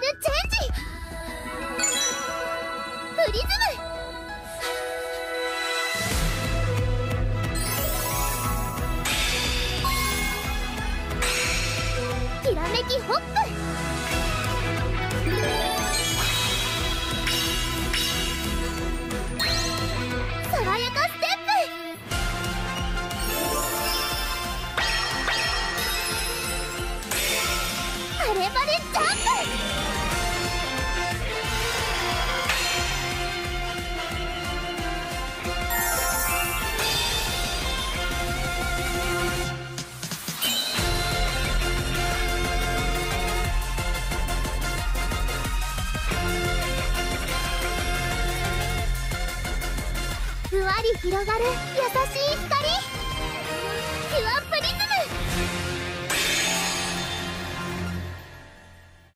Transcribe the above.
チェンジ。プリズム。きらめきホップ。爽やかステップ。バレバレジャンプ。ふわり広がる優しい光。キュアプリズム。